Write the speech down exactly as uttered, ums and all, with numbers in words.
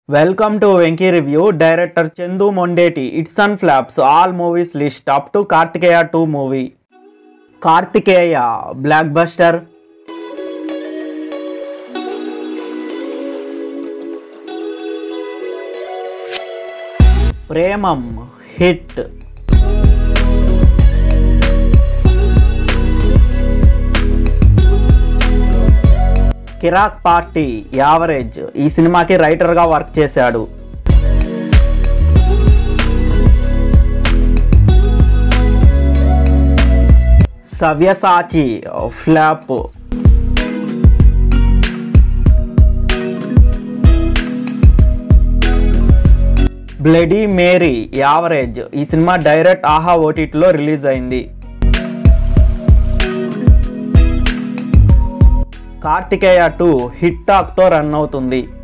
Welcome to Venky review. Director Chandoo mondeti its and flaps all movies list up to Karthikeya two movie. Karthikeya blockbuster. Premam hit. Kirrak party average. ఈ సినిమాకి రైటర్గా work చేశాడు. Savyasachi flop. Bloody Mary average. ఈ సినిమా direct Aha ఓటీటీలో release అయింది. Karthikeya two hit టాక్తో run అవుతుంది.